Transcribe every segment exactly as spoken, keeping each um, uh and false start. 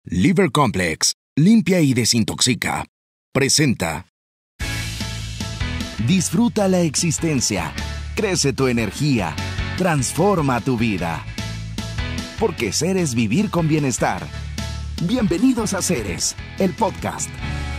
Liver Complex, limpia y desintoxica. Presenta. Disfruta la existencia, crece tu energía, transforma tu vida. Porque ser es vivir con bienestar. Bienvenidos a Seres, el podcast.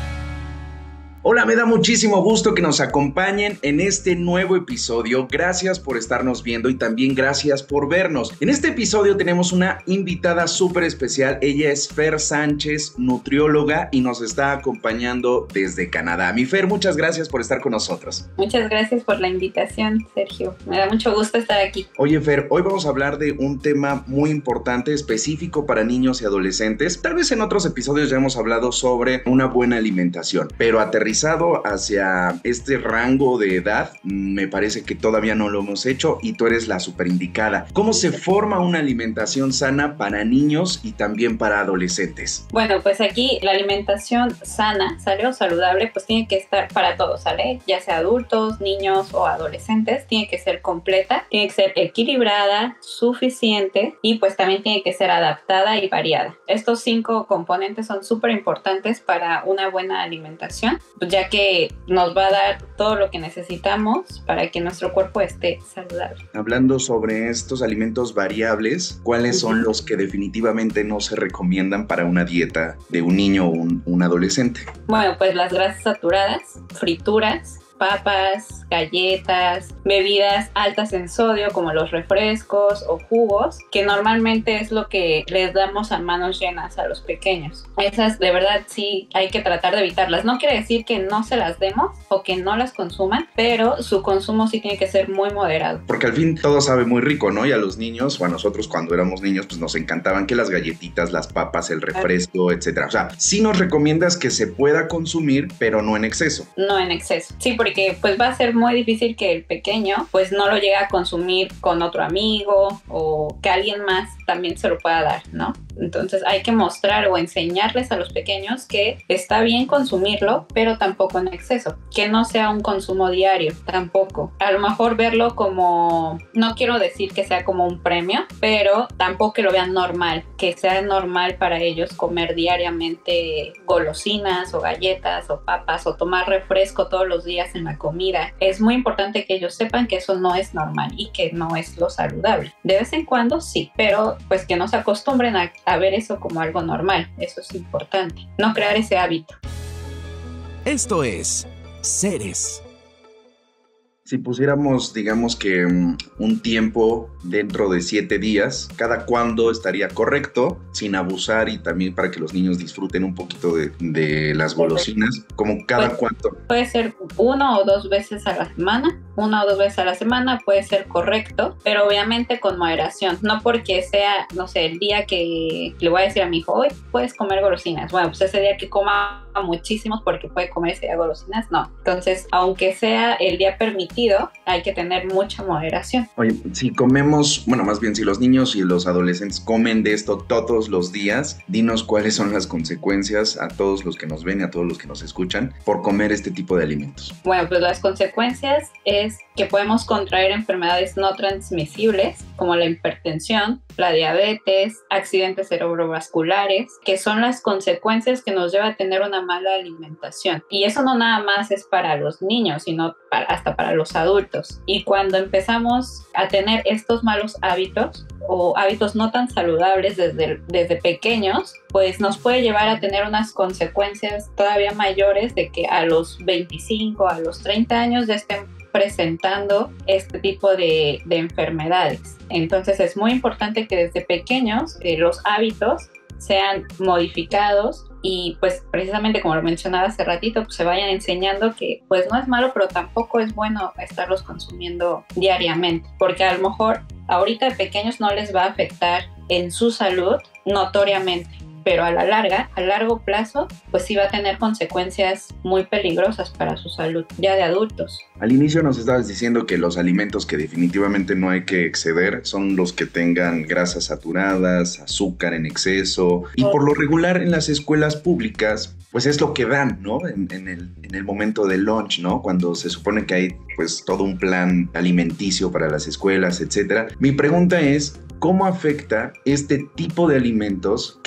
Hola, me da muchísimo gusto que nos acompañen en este nuevo episodio. Gracias por estarnos viendo y también gracias por vernos. En este episodio tenemos una invitada súper especial. Ella es Fer Sánchez, nutrióloga, y nos está acompañando desde Canadá. Mi Fer, muchas gracias por estar con nosotros. Muchas gracias por la invitación, Sergio. Me da mucho gusto estar aquí. Oye, Fer, hoy vamos a hablar de un tema muy importante, específico para niños y adolescentes. Tal vez en otros episodios ya hemos hablado sobre una buena alimentación, pero aterrizando hacia este rango de edad, me parece que todavía no lo hemos hecho y tú eres la super indicada. ¿Cómo se forma una alimentación sana para niños y también para adolescentes? Bueno, pues aquí la alimentación sana, ¿sale? O saludable, pues tiene que estar para todos, ¿sale? Ya sea adultos, niños o adolescentes, tiene que ser completa, tiene que ser equilibrada, suficiente y pues también tiene que ser adaptada y variada. Estos cinco componentes son súper importantes para una buena alimentación, ya que nos va a dar todo lo que necesitamos para que nuestro cuerpo esté saludable. Hablando sobre estos alimentos variables, ¿cuáles son los que definitivamente no se recomiendan para una dieta de un niño o un, un adolescente? Bueno, pues las grasas saturadas, frituras, papas, galletas, bebidas altas en sodio como los refrescos o jugos, que normalmente es lo que les damos a manos llenas a los pequeños. Esas de verdad sí hay que tratar de evitarlas. No quiere decir que no se las demos o que no las consuman, pero su consumo sí tiene que ser muy moderado. Porque al fin todo sabe muy rico, ¿no? Y a los niños o a nosotros cuando éramos niños pues nos encantaban que las galletitas, las papas, el refresco, etcétera. O sea, sí nos recomiendas que se pueda consumir, pero no en exceso. No en exceso. Sí, porque porque pues va a ser muy difícil que el pequeño pues no lo llegue a consumir con otro amigo o que alguien más también se lo pueda dar, ¿no? Entonces hay que mostrar o enseñarles a los pequeños que está bien consumirlo, pero tampoco en exceso, que no sea un consumo diario, tampoco. A lo mejor verlo como, no quiero decir que sea como un premio, pero tampoco que lo vean normal, que sea normal para ellos comer diariamente golosinas o galletas o papas o tomar refresco todos los días en la comida. Es muy importante que ellos sepan que eso no es normal y que no es lo saludable. De vez en cuando sí, pero pues que no se acostumbren a a ver eso como algo normal. Eso es importante. No crear ese hábito. Esto es Seres. Si pusiéramos, digamos que um, un tiempo dentro de siete días, ¿cada cuándo estaría correcto? Sin abusar y también para que los niños disfruten un poquito de, de las golosinas. ¿Como cada pues, cuánto? Puede ser uno o dos veces a la semana. Una o dos veces a la semana puede ser correcto, pero obviamente con moderación. No porque sea, no sé, el día que le voy a decir a mi hijo, hoy puedes comer golosinas. Bueno, pues ese día que coma muchísimos porque puede comer ese día golosinas, no. Entonces, aunque sea el día permitido, hay que tener mucha moderación. Oye, si comemos, bueno, más bien si los niños y los adolescentes comen de esto todos los días, dinos cuáles son las consecuencias a todos los que nos ven y a todos los que nos escuchan por comer este tipo de alimentos. Bueno, pues las consecuencias es que podemos contraer enfermedades no transmisibles como la hipertensión, la diabetes, accidentes cerebrovasculares, que son las consecuencias que nos lleva a tener una mala alimentación. Y eso no nada más es para los niños, sino para, hasta para los adultos. Y cuando empezamos a tener estos malos hábitos o hábitos no tan saludables desde, desde pequeños, pues nos puede llevar a tener unas consecuencias todavía mayores de que a los veinticinco, a los treinta años ya estén presentando este tipo de, de enfermedades. Entonces es muy importante que desde pequeños eh, los hábitos sean modificados y pues precisamente como lo mencionaba hace ratito, pues se vayan enseñando que pues no es malo, pero tampoco es bueno estarlos consumiendo diariamente, porque a lo mejor ahorita de pequeños no les va a afectar en su salud notoriamente, pero a la larga, a largo plazo, pues sí va a tener consecuencias muy peligrosas para su salud, ya de adultos. Al inicio nos estabas diciendo que los alimentos que definitivamente no hay que exceder son los que tengan grasas saturadas, azúcar en exceso, y por lo regular en las escuelas públicas, pues es lo que dan, ¿no? En, en, el, en el momento del lunch, ¿no? Cuando se supone que hay pues todo un plan alimenticio para las escuelas, etcétera. Mi pregunta es, ¿cómo afecta este tipo de alimentos que justo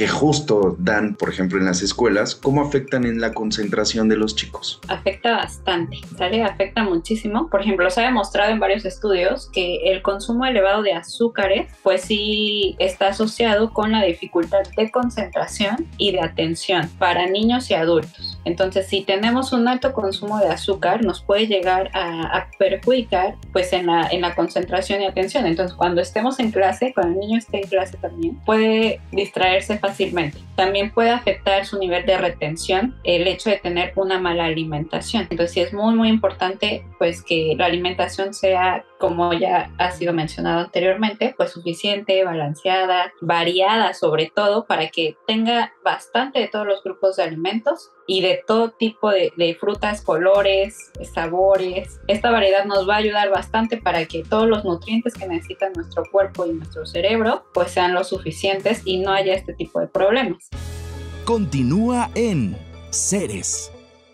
esto dan, por ejemplo, en las escuelas, ¿cómo afectan en la concentración de los chicos? Afecta bastante, ¿sale? Afecta muchísimo. Por ejemplo, se ha demostrado en varios estudios que el consumo elevado de azúcares, pues sí está asociado con la dificultad de concentración y de atención para niños y adultos. Entonces, si tenemos un alto consumo de azúcar, nos puede llegar a, a perjudicar pues en la, en la concentración y atención. Entonces, cuando estemos en clase, cuando el niño esté en clase también, puede distraerse fácilmente. También puede afectar su nivel de retención el hecho de tener una mala alimentación. Entonces, sí es muy, muy importante pues que la alimentación sea, como ya ha sido mencionado anteriormente, pues suficiente, balanceada, variada sobre todo, para que tenga bastante de todos los grupos de alimentos y de todo tipo de, de frutas, colores, sabores. Esta variedad nos va a ayudar bastante para que todos los nutrientes que necesita nuestro cuerpo y nuestro cerebro pues sean los suficientes y no haya este tipo de problemas. Continúa en Seres.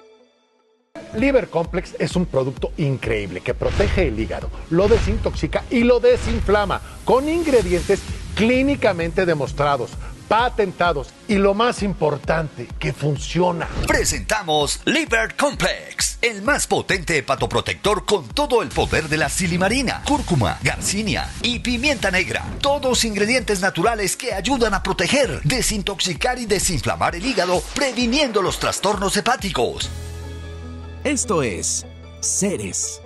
Liver Complex es un producto increíble que protege el hígado, lo desintoxica y lo desinflama con ingredientes clínicamente demostrados, patentados y lo más importante, que funciona. Presentamos Liver Complex, el más potente hepatoprotector con todo el poder de la silimarina, cúrcuma, garcinia y pimienta negra. Todos ingredientes naturales que ayudan a proteger, desintoxicar y desinflamar el hígado, previniendo los trastornos hepáticos. Esto es Seres.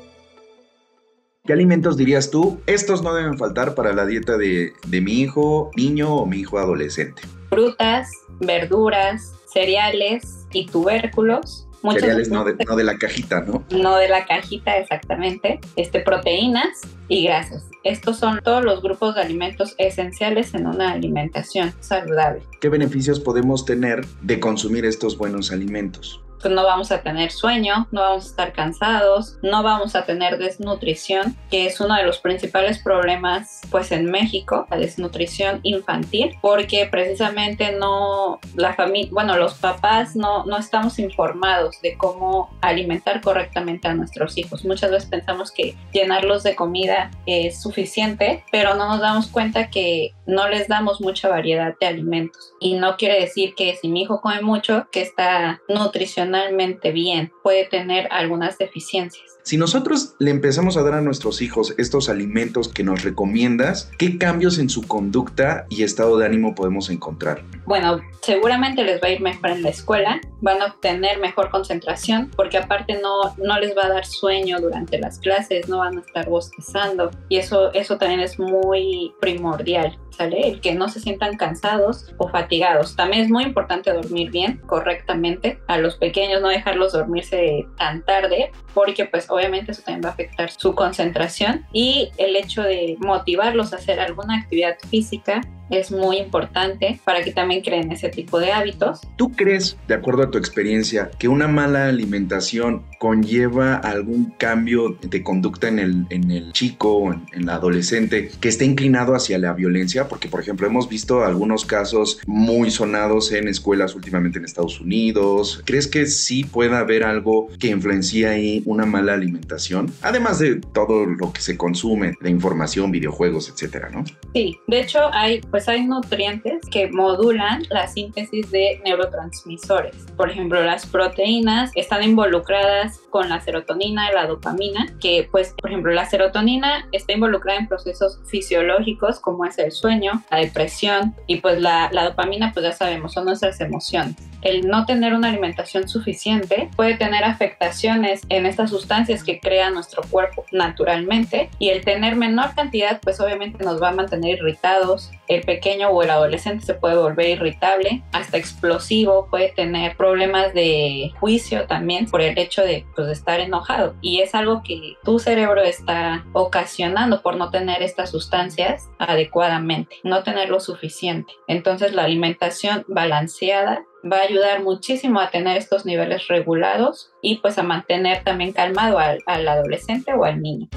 ¿Qué alimentos dirías tú? Estos no deben faltar para la dieta de, de mi hijo, niño o mi hijo adolescente. Frutas, verduras, cereales y tubérculos. Muchos cereales no de, no de la cajita, ¿no? No de la cajita, exactamente. Este, proteínas y grasas. Estos son todos los grupos de alimentos esenciales en una alimentación saludable. ¿Qué beneficios podemos tener de consumir estos buenos alimentos? Pues no vamos a tener sueño, no vamos a estar cansados, no vamos a tener desnutrición, que es uno de los principales problemas pues en México, la desnutrición infantil, porque precisamente no, la familia, bueno, los papás no, no estamos informados de cómo alimentar correctamente a nuestros hijos. Muchas veces pensamos que llenarlos de comida es suficiente, pero no nos damos cuenta que no les damos mucha variedad de alimentos. Y no quiere decir que si mi hijo come mucho, que está nutricionalmente bien, puede tener algunas deficiencias. Si nosotros le empezamos a dar a nuestros hijos estos alimentos que nos recomiendas, ¿qué cambios en su conducta y estado de ánimo podemos encontrar? Bueno, seguramente les va a ir mejor en la escuela, van a obtener mejor concentración, porque aparte no, no les va a dar sueño durante las clases, no van a estar bostezando, y eso, eso también es muy primordial, ¿sale? El que no se sientan cansados o fatigados. También es muy importante dormir bien, correctamente. A los pequeños no dejarlos dormirse tan tarde, porque pues obviamente eso también va a afectar su concentración, y el hecho de motivarlos a hacer alguna actividad física es muy importante para que también creen ese tipo de hábitos. ¿Tú crees, de acuerdo a tu experiencia, que una mala alimentación conlleva algún cambio de conducta en el, en el chico o en, en el adolescente que esté inclinado hacia la violencia? Porque, por ejemplo, hemos visto algunos casos muy sonados en escuelas últimamente en Estados Unidos. ¿Crees que sí pueda haber algo que influencie ahí una mala alimentación? Además de todo lo que se consume, de información, videojuegos, etcétera, ¿no? Sí, de hecho hay pues hay nutrientes que modulan la síntesis de neurotransmisores. Por ejemplo, las proteínas están involucradas con la serotonina y la dopamina, que pues, por ejemplo, la serotonina está involucrada en procesos fisiológicos como es el sueño, la depresión, y pues la, la dopamina, pues ya sabemos, son nuestras emociones. El no tener una alimentación suficiente puede tener afectaciones en estas sustancias que crea nuestro cuerpo naturalmente, y el tener menor cantidad pues obviamente nos va a mantener irritados. El pequeño o el adolescente se puede volver irritable, hasta explosivo, puede tener problemas de juicio también por el hecho de, pues, de estar enojado, y es algo que tu cerebro está ocasionando por no tener estas sustancias adecuadamente, no tener lo suficiente. Entonces la alimentación balanceada va a ayudar muchísimo a tener estos niveles regulados y pues a mantener también calmado al, al adolescente o al niño.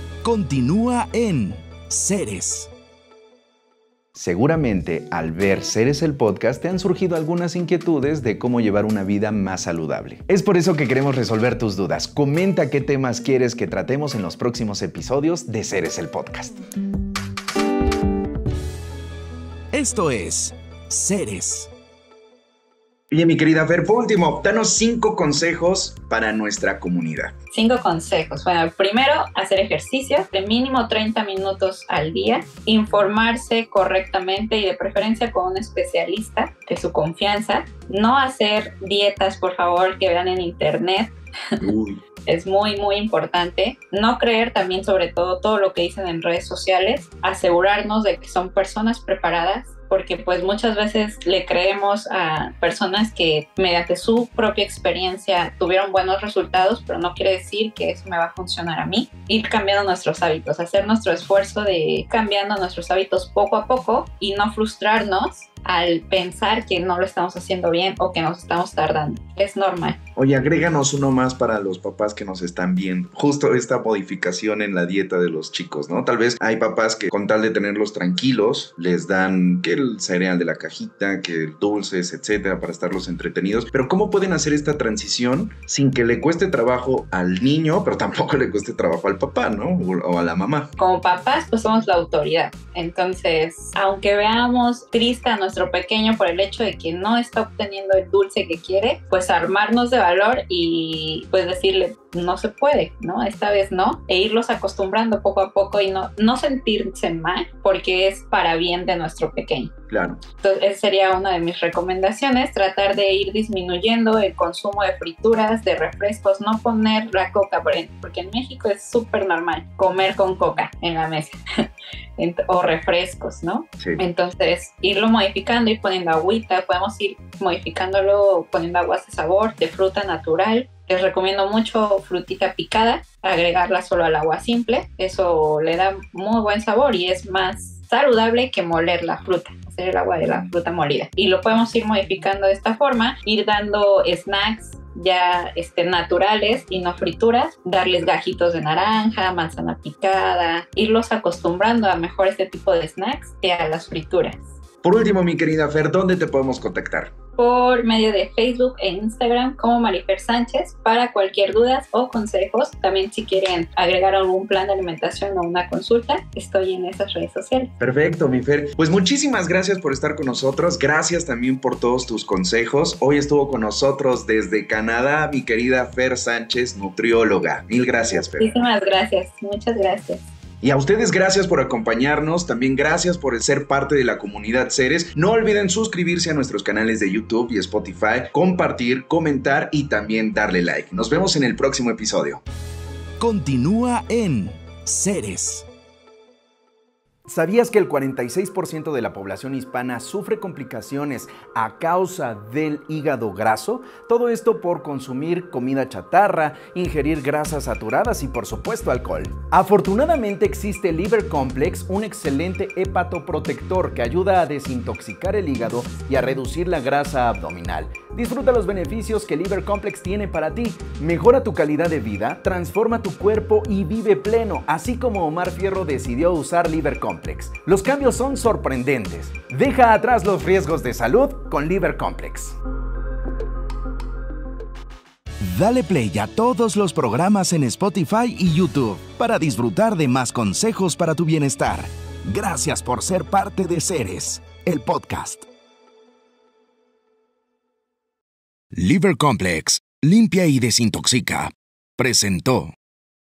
Continúa en Seres. Seguramente al ver Seres el podcast te han surgido algunas inquietudes de cómo llevar una vida más saludable. Es por eso que queremos resolver tus dudas. Comenta qué temas quieres que tratemos en los próximos episodios de Seres el podcast. Esto es Seres. Oye, mi querida Fer, por último, danos cinco consejos para nuestra comunidad. Cinco consejos. Bueno, primero, hacer ejercicio de mínimo treinta minutos al día, informarse correctamente y de preferencia con un especialista de su confianza, no hacer dietas, por favor, que vean en internet. Uy. Es muy, muy importante. No creer también sobre todo todo lo que dicen en redes sociales, asegurarnos de que son personas preparadas, porque pues muchas veces le creemos a personas que mediante su propia experiencia tuvieron buenos resultados, pero no quiere decir que eso me va a funcionar a mí. Ir cambiando nuestros hábitos, hacer nuestro esfuerzo de ir cambiando nuestros hábitos poco a poco y no frustrarnos al pensar que no lo estamos haciendo bien o que nos estamos tardando. Es normal. Oye, agréganos uno más para los papás que nos están viendo. Justo esta modificación en la dieta de los chicos, ¿no? Tal vez hay papás que con tal de tenerlos tranquilos, les dan que el cereal de la cajita, que dulces, etcétera, para estarlos entretenidos. Pero ¿cómo pueden hacer esta transición sin que le cueste trabajo al niño, pero tampoco le cueste trabajo al papá, ¿no? O, o a la mamá. Como papás, pues somos la autoridad. Entonces, aunque veamos triste a nuestro pequeño por el hecho de que no está obteniendo el dulce que quiere, pues armarnos de valor y pues decirle, no se puede, ¿no? Esta vez no, e irlos acostumbrando poco a poco y no, no sentirse mal porque es para bien de nuestro pequeño. Claro. Entonces, esa sería una de mis recomendaciones, tratar de ir disminuyendo el consumo de frituras, de refrescos, no poner la coca, porque en México es súper normal comer con coca en la mesa o refrescos, ¿no? Sí. Entonces, irlo modificando, ir poniendo agüita, podemos ir modificándolo poniendo aguas de sabor, de fruta natural. Les recomiendo mucho frutita picada, agregarla solo al agua simple, eso le da muy buen sabor y es más saludable que moler la fruta, hacer el agua de la fruta molida. Y lo podemos ir modificando de esta forma, ir dando snacks ya este, naturales y no frituras, darles gajitos de naranja, manzana picada, irlos acostumbrando a mejor este tipo de snacks que a las frituras. Por último, mi querida Fer, ¿dónde te podemos contactar? Por medio de Facebook e Instagram como Marifer Sánchez para cualquier duda o consejos. También si quieren agregar algún plan de alimentación o una consulta, estoy en esas redes sociales. Perfecto, mi Fer. Pues muchísimas gracias por estar con nosotros. Gracias también por todos tus consejos. Hoy estuvo con nosotros desde Canadá mi querida Fer Sánchez, nutrióloga. Mil gracias, Fer. Muchísimas gracias. Muchas gracias. Y a ustedes gracias por acompañarnos, también gracias por ser parte de la comunidad Seres. No olviden suscribirse a nuestros canales de YouTube y Spotify, compartir, comentar y también darle like. Nos vemos en el próximo episodio. Continúa en Seres. ¿Sabías que el cuarenta y seis por ciento de la población hispana sufre complicaciones a causa del hígado graso? Todo esto por consumir comida chatarra, ingerir grasas saturadas y por supuesto alcohol. Afortunadamente existe Liver Complex, un excelente hepatoprotector que ayuda a desintoxicar el hígado y a reducir la grasa abdominal. Disfruta los beneficios que Liver Complex tiene para ti. Mejora tu calidad de vida, transforma tu cuerpo y vive pleno, así como Omar Fierro decidió usar Liver Complex. Los cambios son sorprendentes. Deja atrás los riesgos de salud con Liver Complex. Dale play a todos los programas en Spotify y YouTube para disfrutar de más consejos para tu bienestar. Gracias por ser parte de Seres, el podcast. Liver Complex, limpia y desintoxica. Presentó.